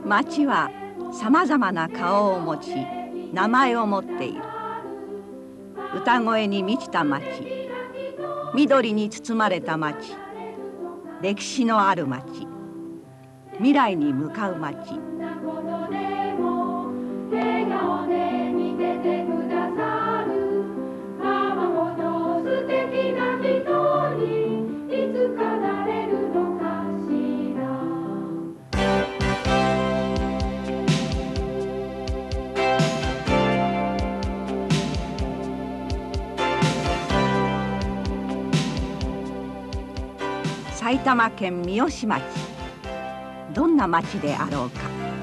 町はさまざまな顔を持ち名前を持っている。歌声に満ちた町、緑に包まれた町、歴史のある町、未来に向かう町。埼玉県三芳町、どんな町であろうか。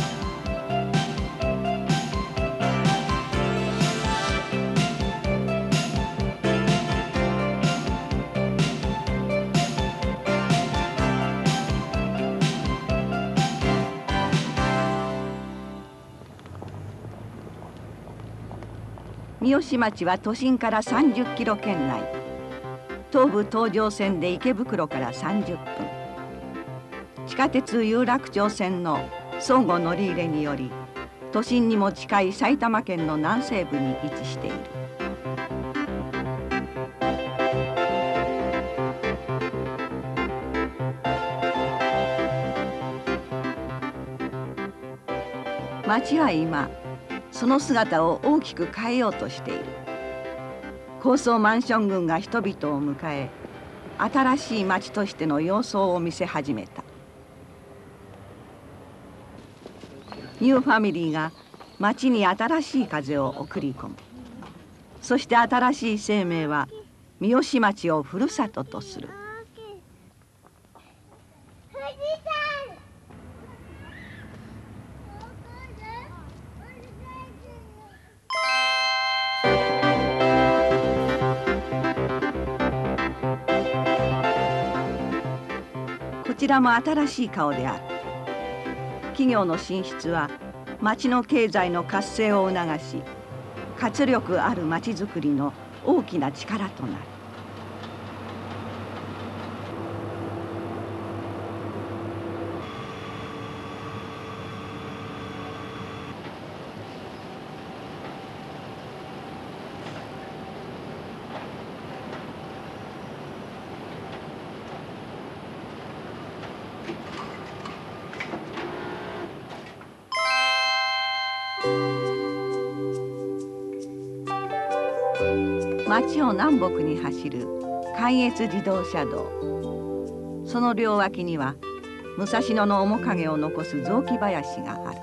三芳町は都心から30キロ圏内。東武東上線で池袋から30分、地下鉄有楽町線の相互乗り入れにより都心にも近い埼玉県の南西部に位置している。町は今その姿を大きく変えようとしている。高層マンション群が人々を迎え、新しい町としての様相を見せ始めた。ニューファミリーが町に新しい風を送り込む。そして新しい生命は三芳町をふるさととする。こちらも新しい顔である。企業の進出は町の経済の活性を促し、活力ある町づくりの大きな力となる。町を南北に走る関越自動車道。その両脇には武蔵野の面影を残す雑木林がある。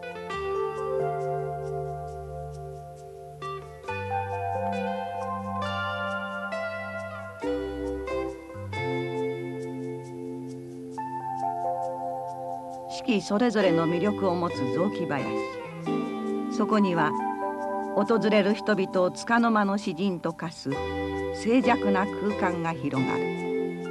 四季それぞれの魅力を持つ雑木林。そこには訪れる人々を束の間の詩人と化す静寂な空間が広がる。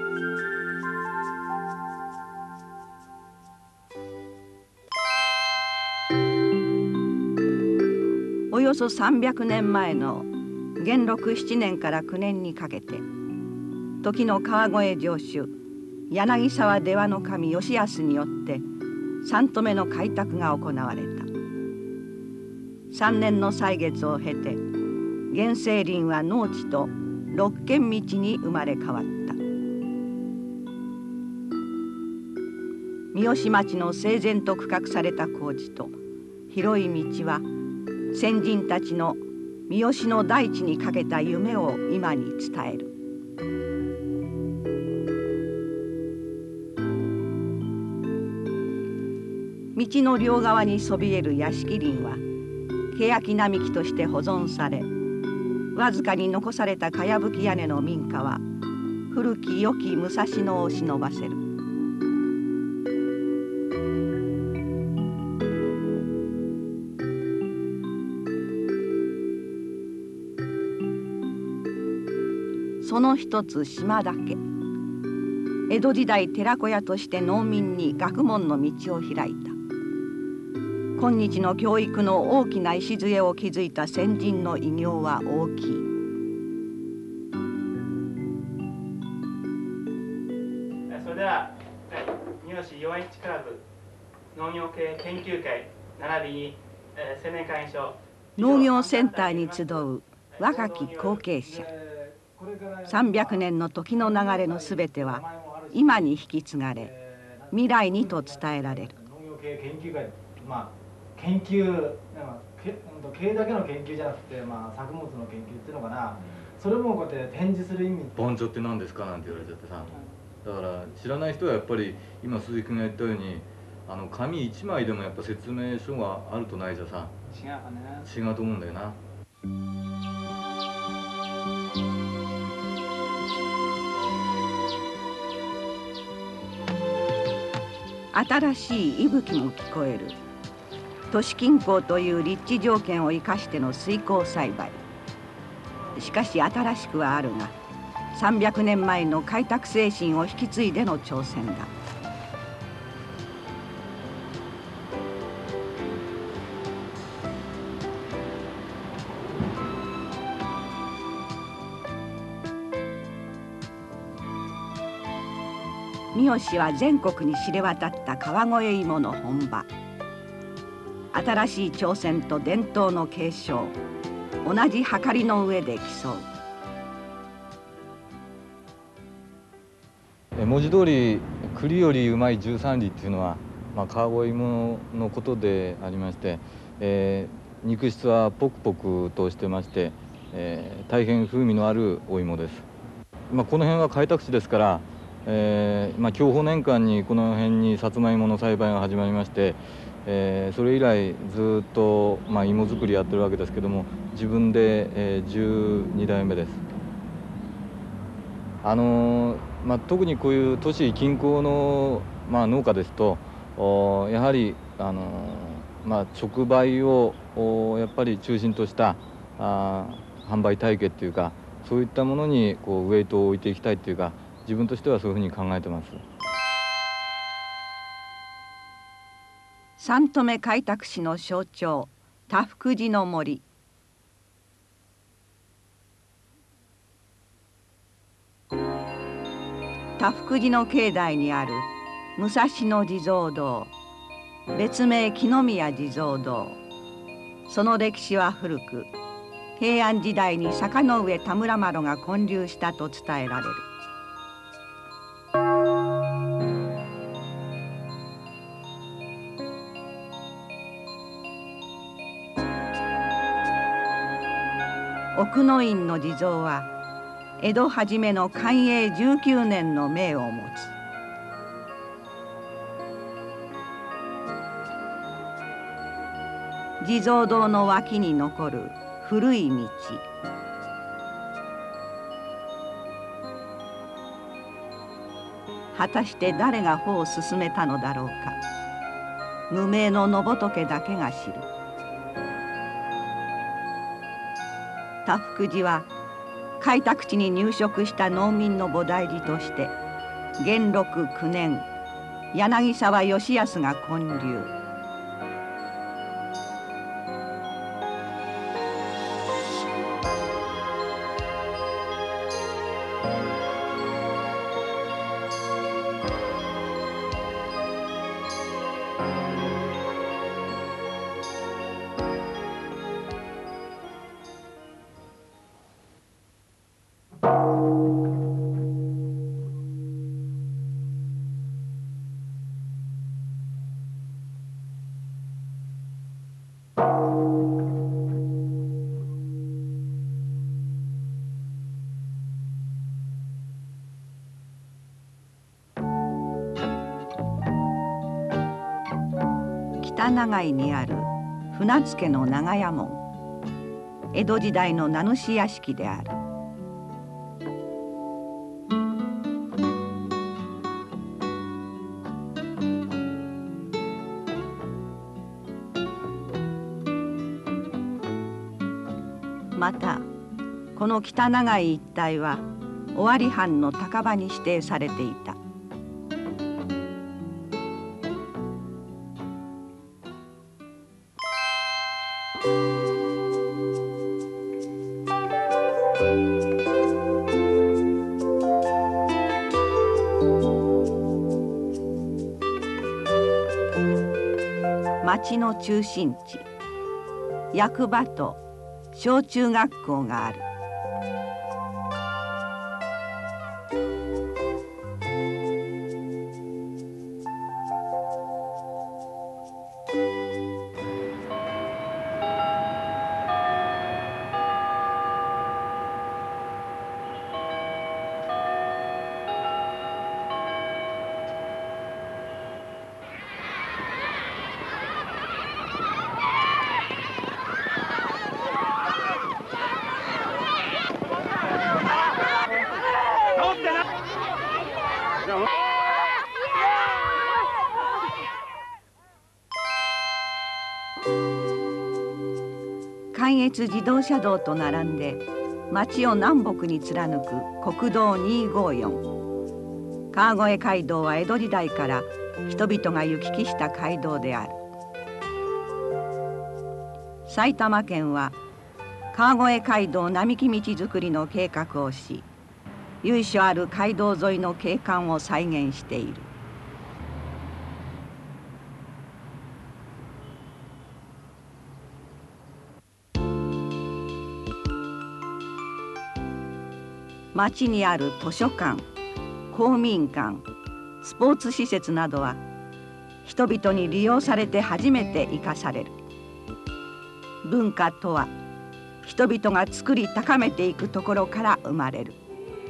およそ300年前の元禄7年から9年にかけて、時の川越城主柳沢出羽守義康によって3度目の開拓が行われた。3年の歳月を経て原生林は農地と六軒道に生まれ変わった。三芳町の整然と区画された工事と広い道は先人たちの三芳の大地にかけた夢を今に伝える。道の両側にそびえる屋敷林は欅並木として保存され、わずかに残されたかやぶき屋根の民家は古き良き武蔵野を忍ばせる。その一つ島田家。江戸時代寺子屋として農民に学問の道を開いた。今日の教育の大きな礎を築いた先人の偉業は大きい。 それでは三芳4Hクラブ農業系研究会並びに、青年会員所農業センターに集う若き後継者。300年の時の流れのすべては今に引き継がれ未来にと伝えられる。 農業系研究会、研究、経営だけの研究じゃなくて、作物の研究っていうのかな、それもこうやって展示する意味。 盆栽って何ですかなんて言われちゃってさ、だから知らない人はやっぱり今鈴木君が言ったように紙一枚でもやっぱ説明書があるとないじゃさ違うと思うんだよな。 新しい息吹も聞こえる。都市近郊という立地条件を生かしての水耕栽培。しかし新しくはあるが300年前の開拓精神を引き継いでの挑戦だ。三好は全国に知れ渡った川越芋の本場。新しい挑戦と伝統の継承、同じはりの上で競う。文字通り栗よりうまい13里っていうのは、川越芋のことでありまして、肉質はポクポクとしてまして、大変風味のあるお芋です。この辺は開拓地ですから、享保年間にこの辺にさつまいもの栽培が始まりまして、それ以来ずっと、芋作りやってるわけですけども、自分で、12代目です。特にこういう都市近郊の、農家ですとやはり直売をやっぱり中心とした販売体系っていうか、そういったものにこうウエイトを置いていきたいっていうか、自分としてはそういうふうに考えてます。 三富開拓史の象徴、多福寺の森。多福寺の境内にある武蔵野地蔵堂、別名木宮地蔵堂。その歴史は古く、平安時代に坂上田村麻呂が建立したと伝えられる。奥の院の地蔵は江戸初めの寛永19年の銘を持つ。地蔵堂の脇に残る古い道。果たして誰が歩を進めたのだろうか。無名の野仏だけが知る。多福寺は開拓地に入植した農民の菩提寺として元禄9年柳沢義康が建立。北長井にある船付の長屋門、江戸時代の名主屋敷である。またこの北長井一帯は尾張藩の高場に指定されていた。 町の中心地、役場と小中学校がある。関越自動車道と並んで町を南北に貫く国道254。川越街道は江戸時代から人々が行き来した街道である。埼玉県は川越街道並木道づくりの計画をし、由緒ある街道沿いの景観を再現している。町にある図書館、公民館、スポーツ施設などは人々に利用されて初めて生かされる。文化とは人々が作り高めていくところから生まれる。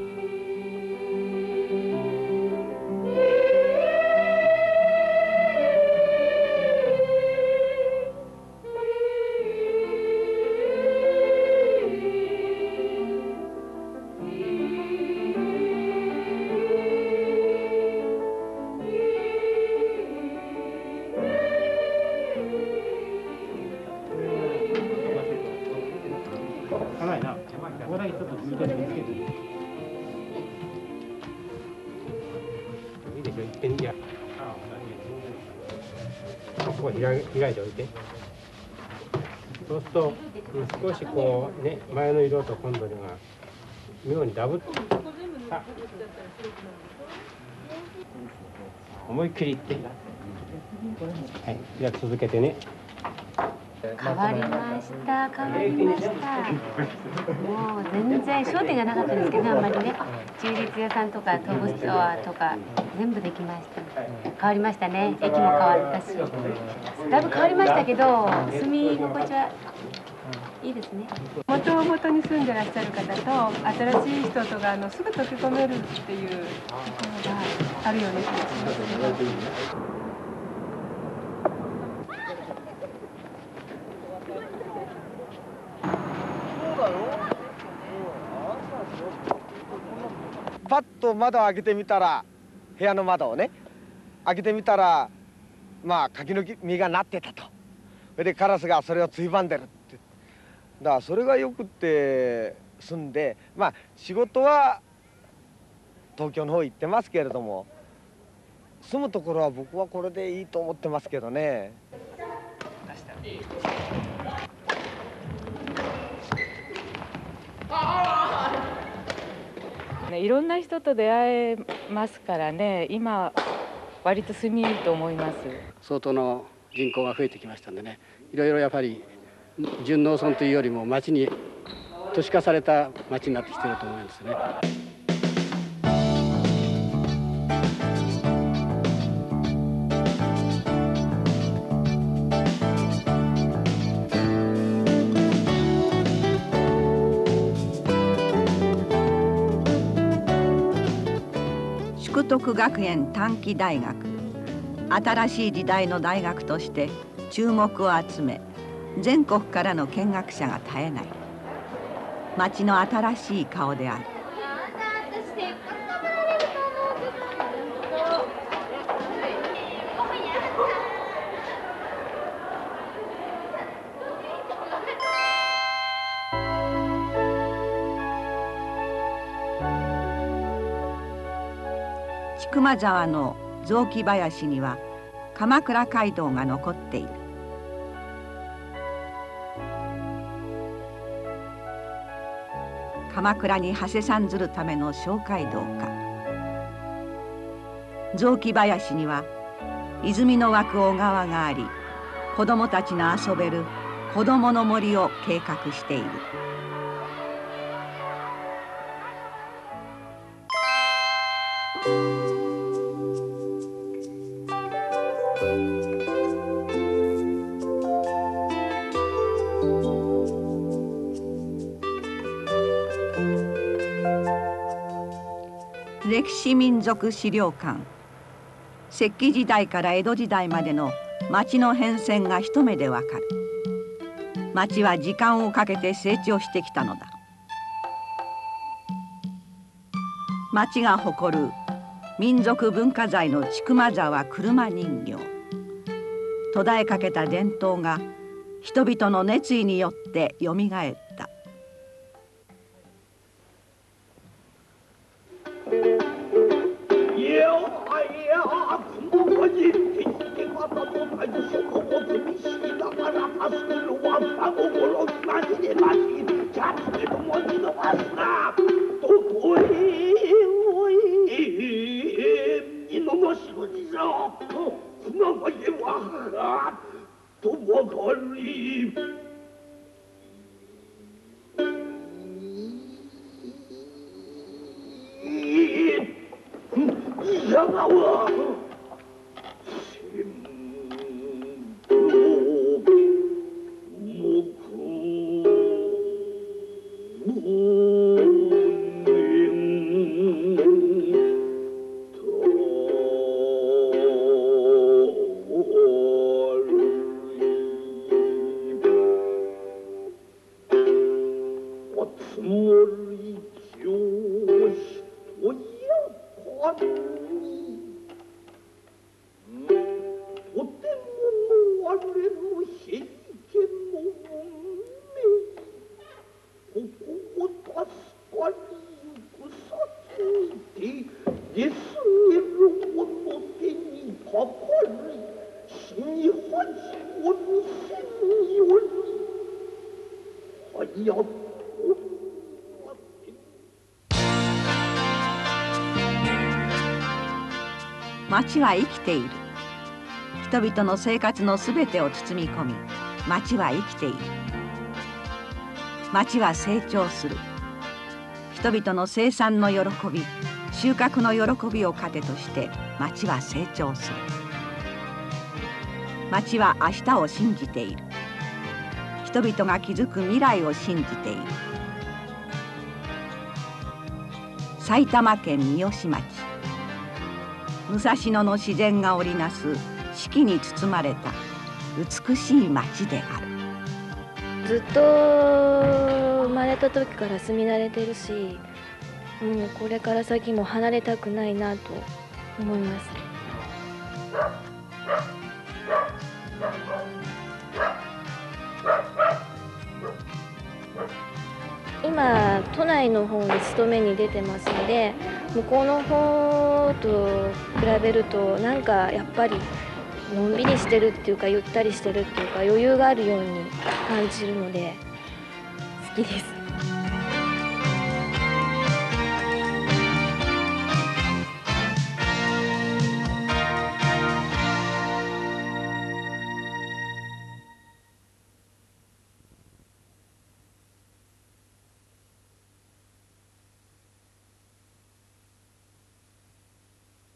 ここ開いておいて、そうすると少しこうね、前の色と今度が妙にダブって、思いっきりいって、はい、じゃあ続けてね。 変わりました、変わりました。もう全然焦点がなかったですけどね、あんまりね。中立屋さんとか東武ストアとか全部できました。変わりましたね。駅も変わったし、だいぶ変わりましたけど、住み心地はいいですね。 元々に住んでらっしゃる方と新しい人とがすぐ溶け込めるっていうところがあるような気がしますね。 パッと窓を開けてみたら、部屋の窓をね開けてみたら、まあ柿の実がなってたと。それでカラスがそれをついばんでるって。だからそれがよくって住んで、まあ仕事は東京の方行ってますけれども、住むところは僕はこれでいいと思ってますけどね。 いろんな人と出会えますからね、今割と住みいいと思います。 相当の人口が増えてきましたんでね、いろいろやっぱり純農村というよりも町に都市化された町になってきてると思うんですね。 淑徳学園短期大学、新しい時代の大学として注目を集め、全国からの見学者が絶えない。町の新しい顔である。千曲沢の雑木林には鎌倉街道が残っている。鎌倉に馳せ参ずるための小街道か。雑木林には泉の湧く小川があり、 子どもたちの遊べる子どもの森を計画している。歴史民族資料館。石器時代から江戸時代までの町の変遷が一目でわかる。町は時間をかけて成長してきたのだ。町が誇る民族文化財の千曲沢車人形。途絶えかけた伝統が人々の熱意によってよみがえった。町は生きている。人々の生活のすべてを包み込み、町は生きている。町は成長する。人々の生産の喜び、収穫の喜びを糧として町は成長する。町は明日を信じている。人々が築く未来を信じている。埼玉県三芳町。武蔵野の自然が織りなす四季に包まれた美しい町である。 ずっと生まれた時から住み慣れてるし、これから先も離れたくないなと思います。今都内の方に勤めに出てますので、向こうの方と比べるとなんかやっぱりのんびりしてるっていうか、ゆったりしてるっていうか、余裕があるように感じるので好きです。